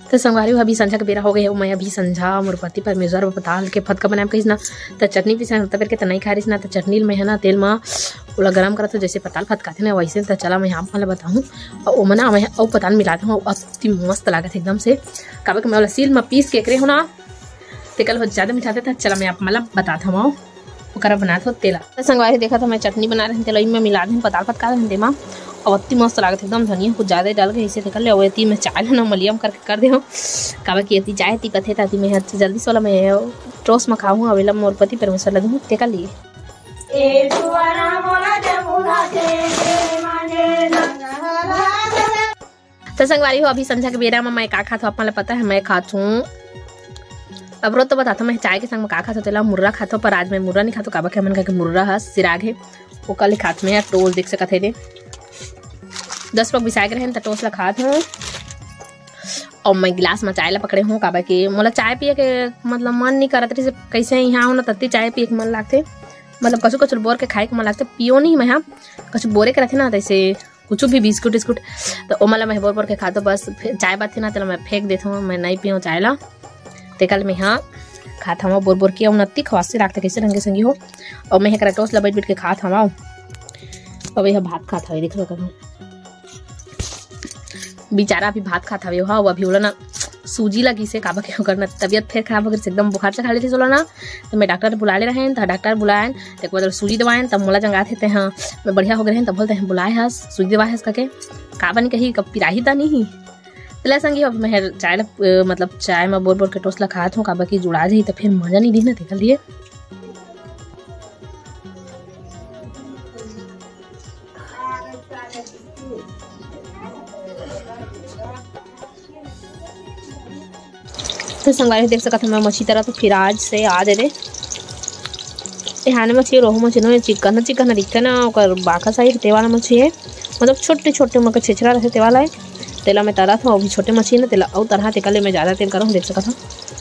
तो संगवारी अभी संझा के बेरा हो गए मैं अभी संझा मोर पति परमेश्वर पताल के फतका बनाए कहीस ना तो चटनी पीसा तब के तो नहीं खा रही ना तो चटनी में है ना तेल में ओला गरम करत जैसे पताल फतकाते ना वैसे तो चला मैं यहाँ वाला बताऊँ और वो मना मैं और पताल मिलाता हूँ अति मस्त लागत एकदम से काबे के मैं वाला सील में पीस के एकरे हो ना तेल बहुत ज़्यादा मिठाते था। चला मैं आप मतलब बताता हूँ ओकरा बनाते हो तेला संगवारी देखा था मैं चटनी बना रहे तेल में मिला दी पताल फतका रहे तेमा और अति मस्त लागत एकदम धनिया कुछ ज़्यादा डाल के ऐसे निकल ले और अति में चाय ना मलियम करके कर दे काबा की अति चाय ती पथे ताती मैं जल्दी से वाला मैं टोस्ट में खाऊँ अवेला मोर पति परमेश्वर लगे हूँ तेका लिए तो संगवारी हो अभी संझा के बेरा में मैं का खाता हूँ अपना पता है मैं खाती हूँ अब रोज तो बताता मैं चाय के संग में का खाता तेला मुर्रा खाता पर आज मैं मुर्रा नहीं खाता काबा के मन का मुर्रा है सिराग है वो कल खात में टोल देख सकत है 10 पग बिसाए रहे तो टोस्ट ला खात हूँ और मैं गिलास में चाय ला पकड़े हूँ काबा के मोला चाय पिए के मतलब मन नहीं करत रही कैसे यहाँ होना तत्ती चाय पिए के मन लागते मतलब कछु कछु बोर के खाए के मन लागते पियो नहीं मैं कछु बोरे के रहते ना जैसे कुछ भी बिस्कुट विस्कुट तो ओ मला मैं बोर के खाते बस चाय बात थी ना तो मैं फेंक देता हूँ मैं नहीं पियो चाय ला ते कल मैं यहाँ खाता हूँ बोर के उन्नति खवासे लागते कैसे रंगे संगी हो और मैं एक टोस्ट ला बैठ के खाता हूँ और यह भात खाता है देख लो करूँ बेचारा अभी भात खाता है हाँ अभी बोला ना सूजी लगी से काबा के करना तबियत फिर खराब हो गई एकदम बुखार से खा लेती सोला ना तो मैं डॉक्टर बुला ले रहे हैं तो डॉक्टर बुलाए तो एक बार सूजी दवाएं तब मोला जंगा थे हाँ मैं बढ़िया हो गए हैं तब बोलते हैं बुलाए हस सूजी दवा है करके काबा नहीं कही कब पिराही था नहीं पहले संगी अब मैं चाय मतलब चाय में बोर के टोस्ट ला खात हूँ काबा की जुड़ा जाई तो फिर मजा नहीं दी ना देख लिए तो संगवारी देख सकते मैं मछली तरह तो फिर आज से आ दे रे यहाँ मछली रोहू मछली चिकन चिकन दिखते ना बाका साइड ते वाला मछली है मतलब छोटे छोटे मगर छिछरा रहते ते वाला है तेला में तरह था अभी छोटे मछली ना तेला और तरह तेकले में ज़्यादा तेल करूँ देख सकता था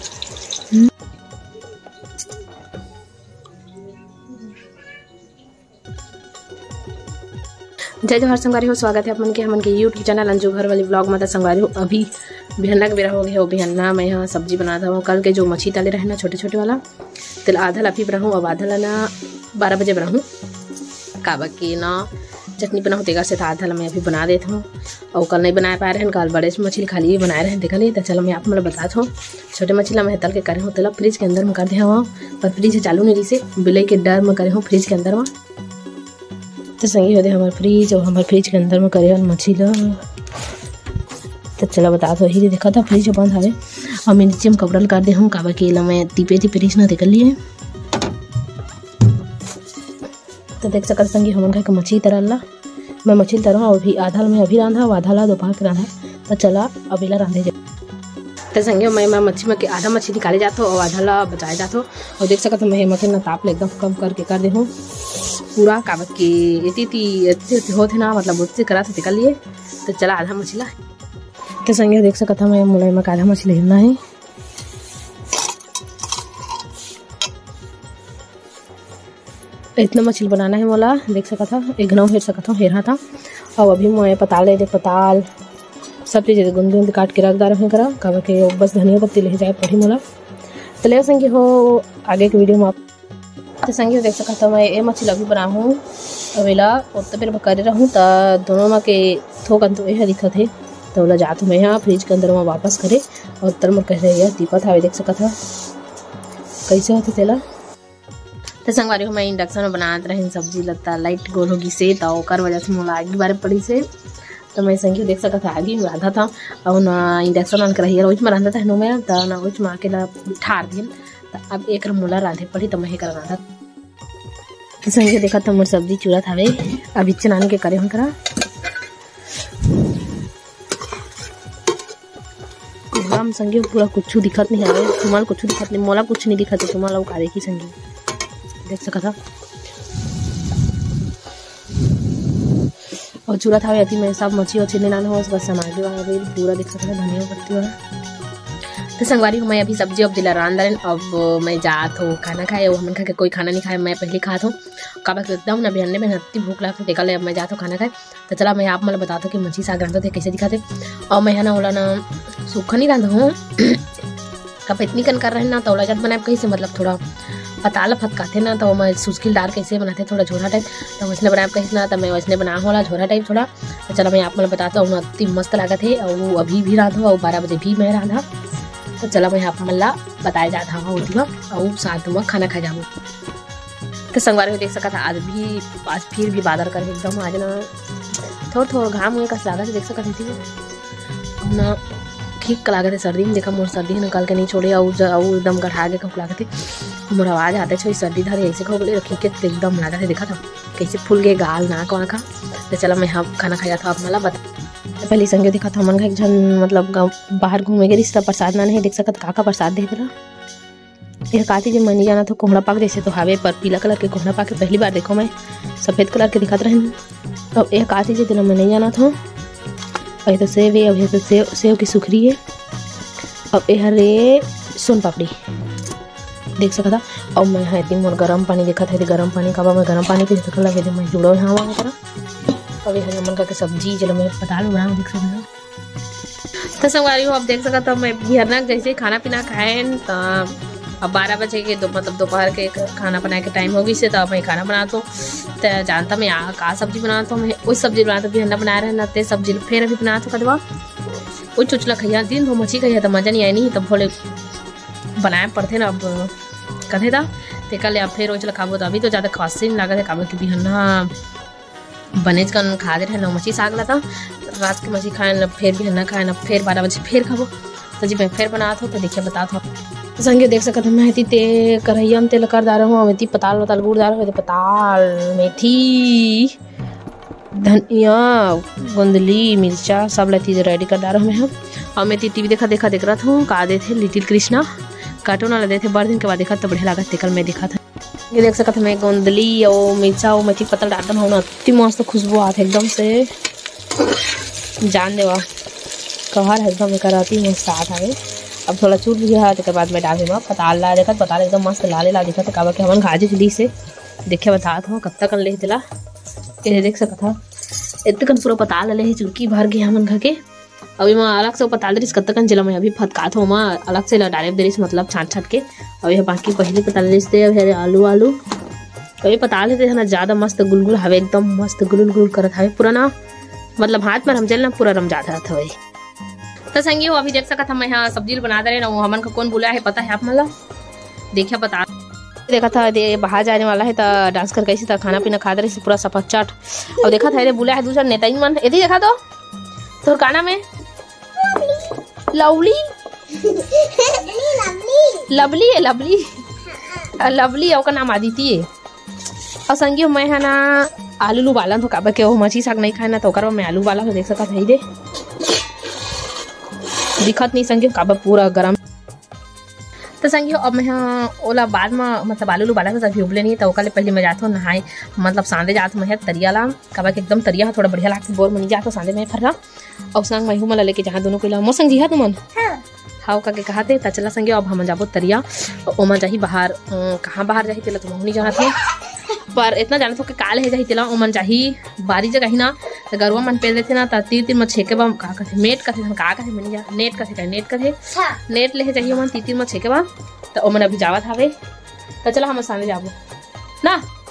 जय जोहर संगवारी हो स्वागत है अपन के यूट्यूब चैनल अंजू घर वाली ब्लॉग में। तो संगवारी हो अभी बिहन्ना का बेरा हो गया हो बिहन्ना मैं यहाँ सब्जी बनाता हूँ कल के जो मछली ताले रहे ना छोटे छोटे वाला तेल आधा अभी बनाऊँ अब आधा ला ना 12 बजे बनाऊँ काबा की ना चटनी बनाऊँ तेगा से तो आधा ला मैं अभी बना देता हूँ और कल नहीं बना पा रहे हैं कल बड़े मछली खाली बनाए रहे देखा नहीं तो चलो मैं आप मतलब बताता हूँ छोटे मछली मैं तल के करे हूँ तेला फ्रिज के अंदर में कर दिया हुआ पर फ्रिज चालू नहीं रही से बिलाई के डर में करे हूँ फ्रिज के अंदर में तो संगी होते हमारे फ्रिज और हमारे फ्रिज के अंदर में करे मछली ला तो चला बता दो ही देखा था फ्रिज बंद हवे और मैं नीचे में कपड़ल कर दे हूँ काबा के मैं तीपे फ्रिज ना निकल लिए तो देख सकल संगी हम घर के मछली तरल ला मैं मछली तरह और भी आधा में अभी रांधा और आधा ला दोपहर के रांधा तो चला अभी ला रांधे तो संगे मैं मच्छी में के आधा मछली निकाले जाते हो और आधा ला बचाए जाते हो और देख सकते मैं मछली ना ताप ले एकदम कम करके कर दे हूँ पूरा काबा के इतनी होते ना मतलब उससे करा से निकल लिए तो चला आधा मछला तो संगे देख सकता मैं मुलाई में आधा मछली लेना है इतना मछली बनाना है मोला देख सका था एक घनौ हेर सका था हेरा था और अभी मैं पताल ले दे पताल सब चीज़ गुंद गुंद काट के रख रहे करा काबा के बस धनिया पत्ती ले जाए पड़ी मोला तो ले संगी हो आगे के वीडियो में आप तो संगी देख सका था मैं ये मछली अभी बना हूँ अवेला उतना फिर करे रहूँ तो दोनों में के थोक अंत यह दिक्कत है तो बोला जात मैं यहाँ फ्रिज के अंदर में वापस करे और तर में कह रही है दीपा था देख सका था कैसे होते तेला तो संगवारी मैं इंडक्शन में बनाते रहे सब्जी लगता लाइट गोल होगी से तो ओकर वजह से मोला आगे बारे पड़ी से तो मैं संगी देख सका था आगे राधा था और ना इंडक्शन ऑन कर रोज में रांधा था नो मैं तो ना रोज में अकेला ठार दिन तो अब एक मोला रांधे पड़ी तो मैं कर रांधा तो संगी देखा था मोर सब्जी चूड़ा था अभी चनान के करे हम करा हम संगी पूरा कुछ दिखत नहीं है तुम्हारा कुछ दिखत नहीं मोला कुछ नहीं दिखत तुम्हारा वो कारे की संगी देख सका था और चूड़ा था अति मैं सब मछली वछली लेना हो उसका समाज पूरा देख सकता धनिया पत्ती वाला तो संगवारी मैं अभी सब्जी अब जिला रांध अब मैं जात हूँ खाना खाए वो हमने खा के कोई खाना नहीं खाए मैं पहले खात हूँ काबा एकदम ना बिहान में इतनी भूख लगती देखा ले अब मैं जाता हूँ खाना खाए तो चला मैं आप मतलब बताता हूँ कि मछली साग रांधते थे कैसे दिखाते और मैं है ना बोला ना सूखा नहीं रहा हूँ कब इतनी कन कर रहे ना तो लगत बनाए कैसे मतलब थोड़ा पताल फटकाते ना तो मैं सुस्किल डाल कैसे बनाते थोड़ा झोरा टाइप तो वैसने बनाए कैसे ना तो मैं वैसने बना होला झोरा टाइप थोड़ा तो चलो मैं आप मतलब बताता हूँ अति मस्त लागत है और वो अभी भी राधा और 12 बजे भी मैं राधा तो चलो मैं आप मतलब बताया जाता हूँ और साथ में खाना खा जाऊँ। तो संगवार में देख सका था आज फिर भी बादल कर एकदम आज ना थोड़ा घाम हुए कस लागत देख सकते थी ना ठीक लागत है सर्दी में देखा मोर सर्दी निकाल के नहीं छोड़े और एकदम गढ़ा के कब लागत है मोर आवाज आते छो सर्दी धरे ऐसे खो बोले रखी के एकदम लागत है देखा था कैसे फूल गए गाल नाक वाँका। तो चला मैं यहाँ खाना खाया था आप मला बता पहले संगे देखा था मन का एक जन मतलब बाहर घूमे गई रिश्ता प्रसाद ना नहीं देख सकत का प्रसाद देख रहा यह काती जब मैं नहीं जाना तो कोहड़ा पाक जैसे तो हावे पर पीला कलर के कोहड़ा पाक पहली बार देखो मैं सफ़ेद कलर के दिखाते रहे तो यह काती जो दिन मैं नहीं जाना था और ये तो सेब है अब ये तो सेब की सुखरी है अब यह रे सोन पापड़ी देख सका था और मैं यहाँ इतनी मोर गर्म पानी देखा था गर्म पानी का मैं गर्म पानी पी सकला मैं जुड़ो यहाँ वहाँ करा अब यह मन का सब्जी चलो मैं पताल बना देख सकता तो संगवारी हो अब देख सका था मैं बिहरना जैसे खाना पीना खाए तो अब 12 बजे के मतलब दोपहर के खाना बनाए के टाइम हो गई से तो मैं खाना बनाता हूँ तो जानता मैं का सब्जी बनाता हूँ मैं वही सब्जी बनाता भी अंडा बना रहे ना ते सब्जी फिर अभी बनाता हूँ कदवा वही चुचला खैया दिन भो मछली खैया तो मजा नहीं आई नहीं तब भोले बनाए पड़ते ना अब कथे था ते कल अब फिर वही खाबो तो अभी तो ज़्यादा खास नहीं लगा था काबो की बिहन्ना बनेज कन खा दे रहे ना मछली साग ला था रात की मछली खाए ना फिर बिहन्ना खाए ना फिर 12 बजे फिर खाबो तो जी मैं फिर बनाता हूँ तो देखिए बताता हूँ संगे देख सकते मैं ते करैया में तेल कर डाल रहा हूँ मेथी पताल वताल गुड़ डाल रहा हूँ पताल मेथी धनिया गोंदली मिर्चा सब चीज़ रेडी कर डाल रहा हूँ मैं और मैं टीवी देख रहा था का दे थे लिटिल कृष्णा कार्टून वाला दे थे बड़े दिन के बाद देखा तो बढ़िया लगा थे कल मैं देखा था ये देख सकते मैं गोंदली और मिर्चा और मेथी पत्ता डालता हूँ ना इतनी मस्त खुशबू आती है एकदम से जान देवा कहर है एकदम कराती मस्त साथ आए अब थोड़ा चूट भी है तो बाद में डाल दूँगा पताल ला देखा पताल एकदम मस्त लाले ला दिखा था कि हमन गाजी जल्दी से देखे बता था कब तक ले दिला ये देख सका था इतने पूरा पताल ले चुटकी भर गया हमन घर के अभी मैं अलग से पताल दरीस कब तक जिला मैं अभी फटका था मैं अलग से डायरेक्ट दरीस मतलब छाट के अभी बाकी पहले पताल दरीस थे अभी आलू कभी पताल लेते है ना ज़्यादा मस्त गुलगुल हवे एकदम मस्त गुल करत हवे पूरा ना मतलब हाथ में रमजल ना पूरा रम जाता था वही तो संगी हो अभी देख सका था मैं यहाँ सब्जी बना दे रहे ना वो हमन का कौन बुलाया है पता है आप मतलब देखिए बता देखा था बाहर जाने वाला है तो डांस कर कैसे था खाना पीना खा दे रही पूरा सफा चट और देखा था बुलाया है दूसरा नेता ही मन यदि देखा तो गाना में लवली लवली है लवली और का नाम आदिति है और संगी मैं है ना आलू बाला तो काबा के वो मछली साग नहीं खाए ना तो मैं आलू बाला तो देख सका था दे दिखत नहीं संगी काबा पूरा गरम तो संगी अब मैं ओला बाद में मतलब आलू बाला तो उबले नहीं तो कल पहले मैं जाता हूँ नहाए मतलब सांदे जाता मैं तरिया ला काबा के एकदम तरिया थोड़ा बढ़िया लागते बोर में जाता सांदे में फर्रा और संग मैं मला लेके जहाँ दोनों को मोर संग जी तुमन हाँ का के कहते तो चला संगे अब हम जाबो तरिया ओमा जाही बाहर कहाँ बाहर जाही तेला तुम नहीं जाना थे पर इतना जाना था कि काल है जाही तेला ओमन जाही बारी जगह ही ना तो गरुआ मन पेल देते ना तीर में छेके बा का कथे मेट कथे का कथे मन जा नेट कथे नेट ले जाही ओमन तीर में छेके बा तो ओमन अभी जावत हवे तो चला हम सामने जाबो ना